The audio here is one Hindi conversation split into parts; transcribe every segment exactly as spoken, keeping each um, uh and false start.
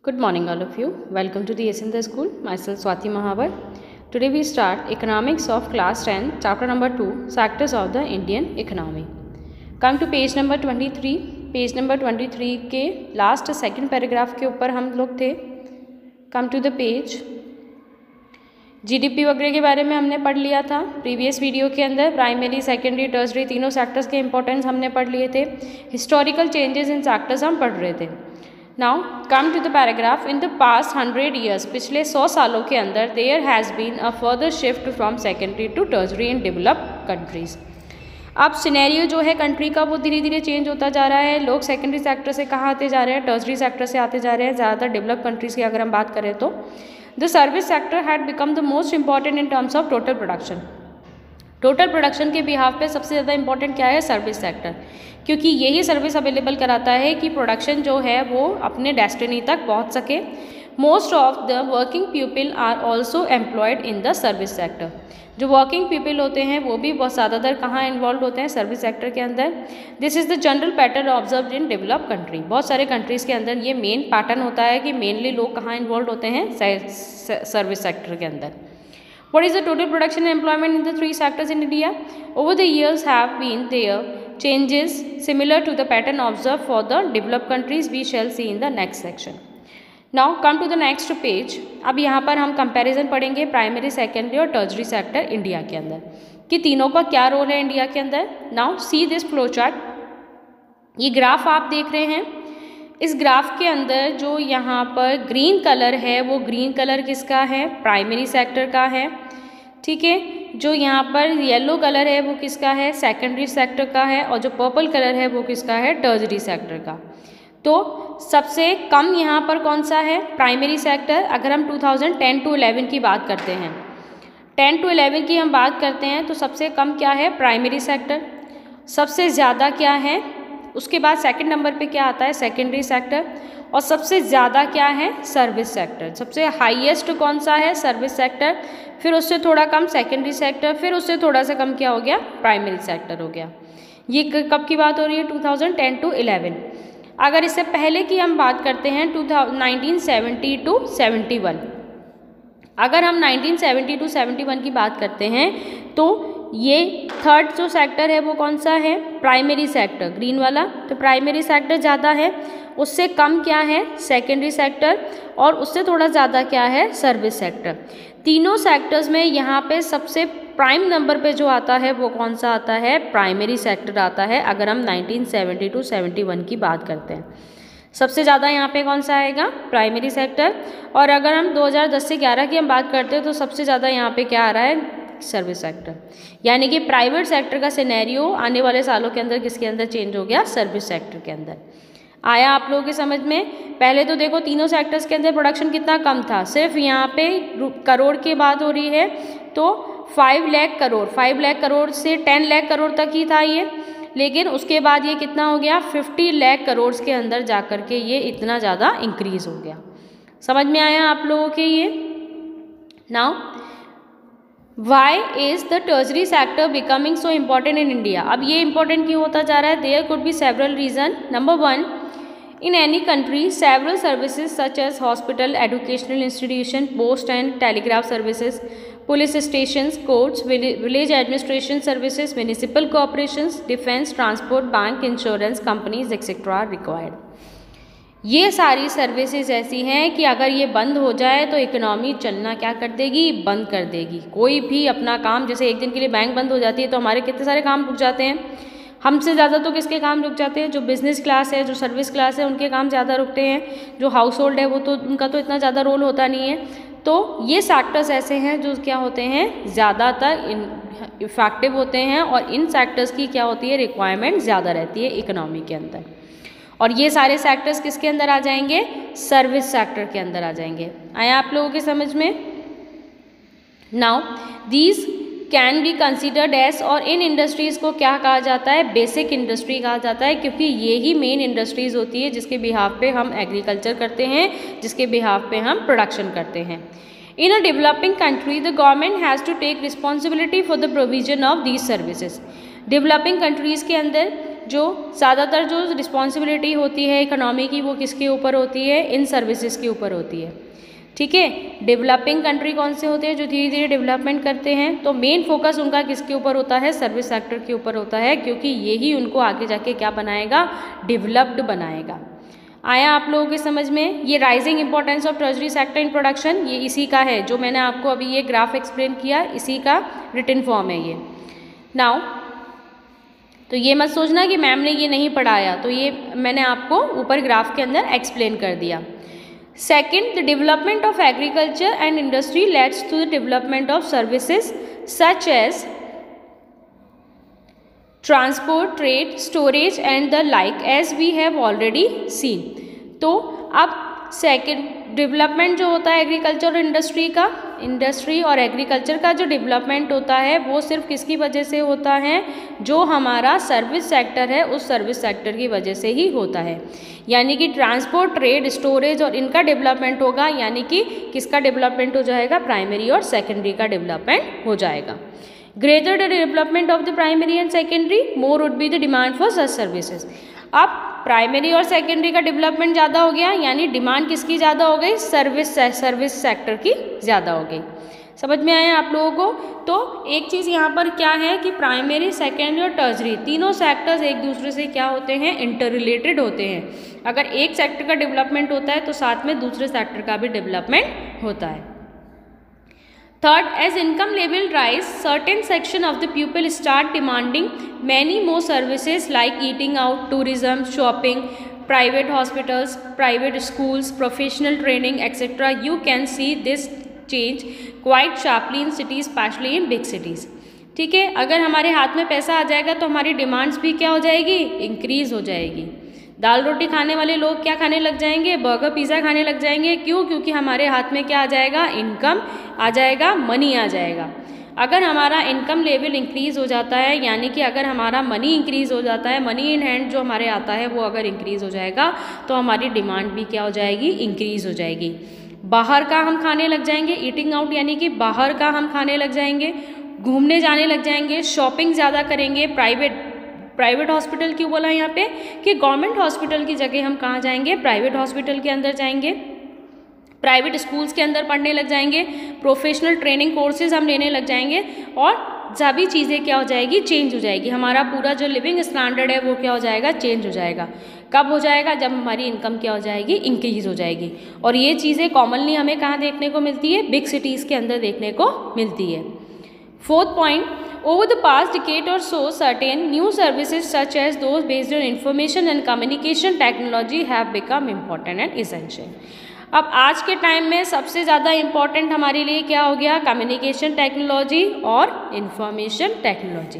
Good morning, all of you. Welcome to the Yesindha School. Myself Swati Mahavar. Today we start Economics of Class ten, Chapter number two, Sectors of the Indian Economy. Come to page number twenty-three. Page number twenty-three के last second paragraph के ऊपर हम लोग थे. Come to the page. GDP वगैरह के बारे में हमने पढ़ लिया था प्रीवियस वीडियो के अंदर. प्राइमरी, सेकेंडरी, टर्सरी तीनों सेक्टर्स के इंपॉर्टेंस हमने पढ़ लिए थे. हिस्टोरिकल चेंजेस इन सेक्टर्स हम पढ़ रहे थे. Now come to the paragraph. In the past hundred years, पिछले सौ सालों के अंदर there has been a further shift from secondary to tertiary in developed countries. अब सिनेरियो जो है कंट्री का वो धीरे धीरे चेंज होता जा रहा है. लोग सेकेंडरी सेक्टर से कहाँ आते जा रहे हैं, टर्सरी सेक्टर से आते जा रहे हैं. ज़्यादातर डेवलप्ड कंट्रीज़ की अगर हम बात करें तो the service sector had become the most important in terms of total production. Total production के बिहाफ पे सबसे ज़्यादा इंपॉर्टेंट क्या है, सर्विस सेक्टर, क्योंकि यही सर्विस अवेलेबल कराता है कि प्रोडक्शन जो है वो अपने डेस्टिनी तक पहुंच सके. Most of the working people are also employed in the service sector. जो वर्किंग पीपल होते हैं वो भी बहुत ज़्यादातर कहाँ इन्वॉल्व होते हैं, सर्विस सेक्टर के अंदर. This is the general pattern observe in developed country. बहुत सारे कंट्रीज़ के अंदर ये मेन पैटर्न होता है कि मेनली लोग कहाँ इन्वॉल्व होते हैं, सर्विस सेक्टर के अंदर. What is the total production and employment in the three sectors in India? Over the years have been there changes similar to the pattern observed for the developed countries. We shall see in the next section. Now come to the next page. अब यहाँ पर हम कंपैरिजन पढ़ेंगे प्राइमरी, सेकेंडरी और टर्सरी सेक्टर इंडिया के अंदर कि तीनों का क्या रोल है इंडिया के अंदर. Now see this flow chart. ये ग्राफ आप देख रहे हैं. इस ग्राफ के अंदर जो यहाँ पर ग्रीन कलर है वो ग्रीन कलर किसका है, प्राइमरी सेक्टर का है. ठीक है. जो यहाँ पर येलो कलर है वो किसका है, सेकेंडरी सेक्टर का है. और जो पर्पल कलर है वो किसका है, टर्सरी सेक्टर का. तो सबसे कम यहाँ पर कौन सा है, प्राइमरी सेक्टर. अगर हम two thousand ten to eleven की बात करते हैं, टेन टू इलेवन की हम बात करते हैं तो सबसे कम क्या है, प्राइमरी सेक्टर. सबसे ज़्यादा क्या है, उसके बाद सेकंड नंबर पे क्या आता है, सेकेंडरी सेक्टर. और सबसे ज़्यादा क्या है, सर्विस सेक्टर. सबसे हाईएस्ट कौन सा है, सर्विस सेक्टर. फिर उससे थोड़ा कम सेकेंडरी सेक्टर. फिर उससे थोड़ा सा कम क्या हो गया, प्राइमरी सेक्टर हो गया. ये कब की बात हो रही है, two thousand ten to eleven. अगर इससे पहले की हम बात करते हैं to nineteen seventy to seventy one. अगर हम nineteen seventy to seventy one की बात करते हैं तो ये थर्ड जो सेक्टर है वो कौन सा है, प्राइमरी सेक्टर, ग्रीन वाला. तो प्राइमरी सेक्टर ज़्यादा है, उससे कम क्या है, सेकेंडरी सेक्टर. और उससे थोड़ा ज़्यादा क्या है, सर्विस सेक्टर. तीनों सेक्टर्स में यहाँ पे सबसे प्राइम नंबर पे जो आता है वो कौन सा आता है, प्राइमरी सेक्टर आता है. अगर हम nineteen seventy to seventy one की बात करते हैं सबसे ज़्यादा यहाँ पे कौन सा आएगा, प्राइमरी सेक्टर. और अगर हम दो हज़ार दस से ग्यारह की हम बात करते हैं तो सबसे ज़्यादा यहाँ पे क्या आ रहा है, सर्विस सेक्टर. यानी कि प्राइवेट सेक्टर का सिनेरियो आने वाले सालों के अंदर किसके अंदर चेंज हो गया, सर्विस सेक्टर के अंदर. आया आप लोगों के समझ में. पहले तो देखो तीनों सेक्टर्स के अंदर प्रोडक्शन कितना कम था, सिर्फ यहाँ पे करोड़ की बात हो रही है तो फाइव लाख करोड़ फाइव लाख करोड़ से टेन लाख करोड़ तक ही था ये. लेकिन उसके बाद ये कितना हो गया, फिफ्टी लाख करोड़ के अंदर जा कर के ये इतना ज़्यादा इंक्रीज हो गया. समझ में आया आप लोगों के ये. Now why is the tertiary sector becoming so important in India. अब ये इंपॉर्टेंट क्यों होता जा रहा है, there could be several reason. Number one, in any country several services such as hospital, educational institution, post and telegraph services, police stations, courts, village administration services, municipal corporations, defense, transport, bank, insurance companies etc are required. ये सारी सर्विसेज ऐसी हैं कि अगर ये बंद हो जाए तो इकोनॉमी चलना क्या कर देगी, बंद कर देगी. कोई भी अपना काम, जैसे एक दिन के लिए बैंक बंद हो जाती है तो हमारे कितने सारे काम रुक जाते हैं. हमसे ज़्यादा तो किसके काम रुक जाते हैं, जो बिज़नेस क्लास है, जो सर्विस क्लास है, उनके काम ज़्यादा रुकते हैं. जो हाउस होल्ड है वो तो उनका तो इतना ज़्यादा रोल होता नहीं है. तो ये सेक्टर्स ऐसे हैं जो क्या होते हैं, ज़्यादातर इफेक्टिव होते हैं. और इन सेक्टर्स की क्या होती है, रिक्वायरमेंट ज़्यादा रहती है इकोनॉमी के अंदर. और ये सारे सेक्टर्स किसके अंदर आ जाएंगे, सर्विस सेक्टर के अंदर आ जाएंगे. आया आप लोगों के समझ में. Now these can be considered as, और इन इंडस्ट्रीज़ को क्या कहा जाता है, बेसिक इंडस्ट्री कहा जाता है, क्योंकि ये ही मेन इंडस्ट्रीज़ होती है जिसके बिहाफ पे हम एग्रीकल्चर करते हैं, जिसके बिहाफ पे हम प्रोडक्शन करते हैं. In a developing country the government has to take responsibility for the provision of these services. Developing countries के अंदर जो ज़्यादातर जो रिस्पॉन्सिबिलिटी होती है इकोनॉमी की वो किसके ऊपर होती है, इन सर्विसेज के ऊपर होती है। ठीक है, डेवलपिंग कंट्री कौन से होते हैं जो धीरे धीरे डेवलपमेंट करते हैं, तो मेन फोकस उनका किसके ऊपर होता है, सर्विस सेक्टर के ऊपर होता है, क्योंकि यही उनको आगे जाके क्या बनाएगा, डेवलप्ड बनाएगा। आया आप लोगों के समझ में। ये rising importance of treasury sector in production, ये इसी का है जो मैंने आपको अभी ये ग्राफ एक्सप्लेन किया, इसी का रिटन फॉर्म है ये। नाउ तो ये मत सोचना कि मैम ने ये नहीं पढ़ाया, तो ये मैंने आपको ऊपर ग्राफ के अंदर एक्सप्लेन कर दिया। Second, the development of agriculture and industry leads to the development of services such as transport, trade, storage and the like as we have already seen. तो अब सेकेंड डेवलपमेंट जो होता है एग्रीकल्चर और इंडस्ट्री का, इंडस्ट्री और एग्रीकल्चर का जो डेवलपमेंट होता है वो सिर्फ किसकी वजह से होता है, जो हमारा सर्विस सेक्टर है उस सर्विस सेक्टर की वजह से ही होता है। यानी कि ट्रांसपोर्ट, ट्रेड, स्टोरेज और इनका डेवलपमेंट होगा, यानी कि किसका डेवलपमेंट हो जाएगा, प्राइमरी और सेकेंडरी का डेवलपमेंट हो जाएगा। Greater the development of the primary and secondary, more would be the demand for such services. अब प्राइमरी और सेकेंडरी का डेवलपमेंट ज़्यादा हो गया, यानी डिमांड किसकी ज़्यादा हो गई, सर्विस सर्विस सेक्टर की ज़्यादा हो गई। समझ में आया आप लोगों को। तो एक चीज़ यहाँ पर क्या है कि प्राइमरी, सेकेंडरी और टर्सरी तीनों सेक्टर्स एक दूसरे से क्या होते हैं, इंटर रिलेटेड होते हैं। अगर एक सेक्टर का डेवलपमेंट होता है तो साथ में दूसरे सेक्टर का भी डेवलपमेंट होता है। Third, as income level rise, certain section of the people start demanding many more services like eating out, tourism, shopping, private hospitals, private schools, professional training, et cetera. You can see this change quite sharply in cities, especially in big cities. ठीक है, अगर हमारे हाथ में पैसा आ जाएगा तो हमारी डिमांड्स भी क्या हो जाएगी, इंक्रीज हो जाएगी। दाल रोटी खाने वाले लोग क्या खाने लग जाएंगे, बर्गर पिज़्ज़ा खाने लग जाएंगे। क्यों? क्योंकि हमारे हाथ में क्या आ जाएगा, इनकम आ जाएगा, मनी आ जाएगा। अगर हमारा इनकम लेवल इंक्रीज़ हो जाता है, यानी कि अगर हमारा मनी इंक्रीज़ हो जाता है, मनी इन हैंड जो हमारे आता है वो अगर इंक्रीज़ हो जाएगा तो हमारी डिमांड भी क्या हो जाएगी, इंक्रीज़ हो जाएगी। बाहर का हम खाने लग जाएंगे, ईटिंग आउट यानी कि बाहर का हम खाने लग जाएंगे, घूमने जाने लग जाएंगे, शॉपिंग ज़्यादा करेंगे। प्राइवेट प्राइवेट हॉस्पिटल क्यों बोला यहाँ पे कि गवर्नमेंट हॉस्पिटल की जगह हम कहाँ जाएंगे, प्राइवेट हॉस्पिटल के अंदर जाएंगे, प्राइवेट स्कूल्स के अंदर पढ़ने लग जाएंगे, प्रोफेशनल ट्रेनिंग कोर्सेज हम लेने लग जाएंगे और सभी चीज़ें क्या हो जाएगी, चेंज हो जाएगी। हमारा पूरा जो लिविंग स्टैंडर्ड है वो क्या हो जाएगा, चेंज हो जाएगा। कब हो जाएगा, जब हमारी इनकम क्या हो जाएगी, इंक्रीज हो जाएगी। और ये चीज़ें कॉमनली हमें कहाँ देखने को मिलती है, बिग सिटीज़ के अंदर देखने को मिलती है। Fourth point, over the past decade or so, certain new services such as those based on information and communication technology have become important and essential. अब आज के टाइम में सबसे ज़्यादा इम्पॉर्टेंट हमारे लिए क्या हो गया, कम्युनिकेशन टेक्नोलॉजी और इंफॉर्मेशन टेक्नोलॉजी।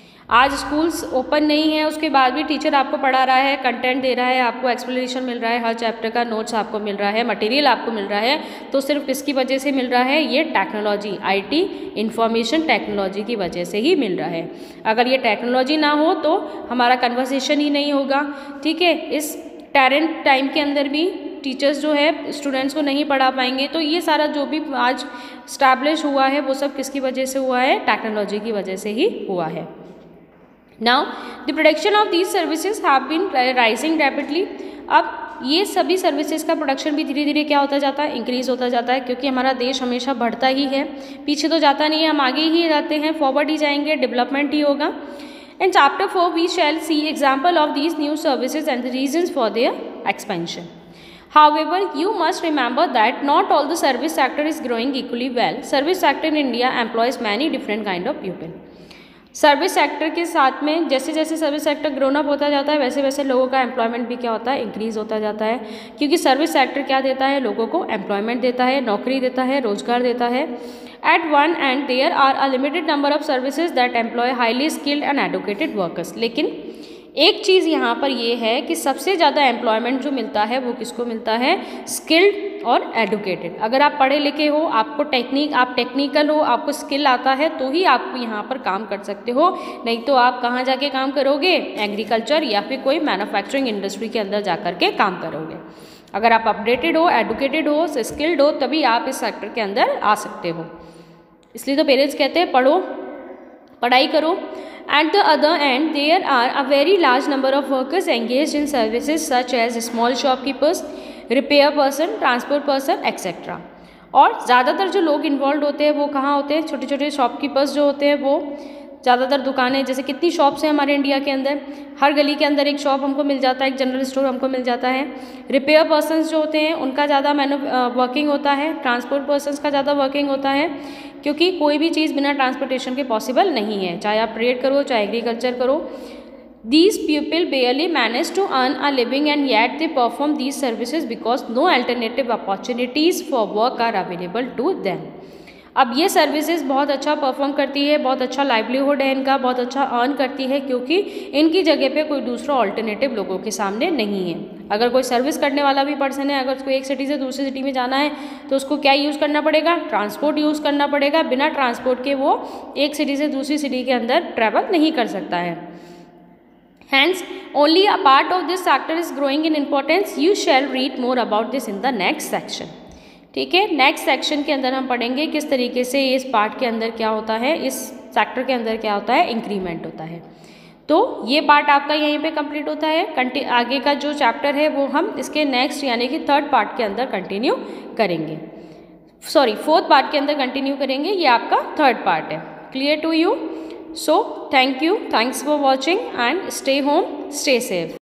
आज स्कूल्स ओपन नहीं है, उसके बाद भी टीचर आपको पढ़ा रहा है, कंटेंट दे रहा है, आपको एक्सप्लेनेशन मिल रहा है, हर चैप्टर का नोट्स आपको मिल रहा है, मटेरियल आपको मिल रहा है, तो सिर्फ किसकी वजह से मिल रहा है, ये टेक्नोलॉजी, आईटी, इंफॉर्मेशन टेक्नोलॉजी की वजह से ही मिल रहा है। अगर ये टेक्नोलॉजी ना हो तो हमारा कन्वर्सेशन ही नहीं होगा। ठीक है, इस टैलेंट टाइम के अंदर भी टीचर्स जो है स्टूडेंट्स को नहीं पढ़ा पाएंगे। तो ये सारा जो भी आज स्टैब्लिश हुआ है वो सब किसकी वजह से हुआ है, टेक्नोलॉजी की वजह से ही हुआ है। Now the production of these services have been rising rapidly. अब ये सभी सर्विसेज का प्रोडक्शन भी धीरे धीरे क्या होता जाता है, इंक्रीज होता जाता है, क्योंकि हमारा देश हमेशा बढ़ता ही है, पीछे तो जाता नहीं है, हम आगे ही जाते हैं, फॉरवर्ड ही जाएंगे, डेवलपमेंट ही होगा। In chapter four we shall see example of these new services and the reasons for their expansion. However, you must remember that not all the service sector is growing equally well. Service sector in India employs many different kind of people. Service sector के साथ में जैसे जैसे सर्विस सेक्टर ग्रोन अप होता जाता है वैसे वैसे लोगों का एम्प्लॉयमेंट भी क्या होता है, इंक्रीज होता जाता है। क्योंकि सर्विस सेक्टर क्या देता है, लोगों को एम्प्लॉयमेंट देता है, नौकरी देता है, रोजगार देता है। At one end there are a limited number of services that employ highly skilled and educated workers. लेकिन एक चीज़ यहाँ पर ये है कि सबसे ज़्यादा एम्प्लॉयमेंट जो मिलता है वो किसको मिलता है, स्किल्ड और एडुकेटेड। अगर आप पढ़े लिखे हो, आपको टेक्निक आप टेक्निकल हो, आपको स्किल आता है तो ही आप यहाँ पर काम कर सकते हो, नहीं तो आप कहाँ जाके काम करोगे, एग्रीकल्चर या फिर कोई मैन्युफैक्चरिंग इंडस्ट्री के अंदर जा कर के काम करोगे। अगर आप अपडेटेड हो, एडुकेटेड हो, स्किल्ड हो, तभी आप इस सेक्टर के अंदर आ सकते हो। इसलिए तो पेरेंट्स कहते हैं पढ़ो पढ़ाई करो. At the other end, there are a very large number of workers engaged in services such as small shopkeepers, repair person, transport person, et cetera. और ज़्यादातर जो लोग इन्वॉल्व होते हैं वो कहाँ होते हैं? छोटे छोटे शॉपकीपर्स जो होते हैं वो ज़्यादातर दुकानें, जैसे कितनी शॉप्स हैं हमारे इंडिया के अंदर, हर गली के अंदर एक शॉप हमको मिल जाता है, एक जनरल स्टोर हमको मिल जाता है. रिपेयर पर्सनस जो होते हैं उनका ज़्यादा मैनु वर्किंग होता है. ट्रांसपोर्ट पर्सनस का ज़्यादा वर्किंग होता है, क्योंकि कोई भी चीज़ बिना ट्रांसपोर्टेशन के पॉसिबल नहीं है, चाहे आप ट्रेड करो चाहे एग्रीकल्चर करो. These people barely manage to earn a living and yet they perform these services because no alternative opportunities for work are available to them. अब ये सर्विसेज बहुत अच्छा परफॉर्म करती है, बहुत अच्छा लाइवलीहुड है इनका, बहुत अच्छा अर्न करती है, क्योंकि इनकी जगह पे कोई दूसरा ऑल्टरनेटिव लोगों के सामने नहीं है. अगर कोई सर्विस करने वाला भी पर्सन है, अगर उसको एक सिटी से दूसरी सिटी में जाना है तो उसको क्या यूज़ करना पड़ेगा? ट्रांसपोर्ट यूज़ करना पड़ेगा. बिना ट्रांसपोर्ट के वो एक सिटी से दूसरी सिटी के अंदर ट्रैवल नहीं कर सकता है. Hence, only a part of this sector is growing in importance. You shall read more about this in the next section. ठीक है, नेक्स्ट सेक्शन के अंदर हम पढ़ेंगे किस तरीके से इस पार्ट के अंदर क्या होता है, इस सेक्टर के अंदर क्या होता है, इंक्रीमेंट होता है. तो ये पार्ट आपका यहीं पे कंप्लीट होता है. कंटि आगे का जो चैप्टर है वो हम इसके नेक्स्ट यानी कि थर्ड पार्ट के अंदर कंटिन्यू करेंगे, सॉरी फोर्थ पार्ट के अंदर कंटिन्यू करेंगे. ये आपका थर्ड पार्ट है. Clear to you? So thank you, thanks for watching and stay home, stay safe.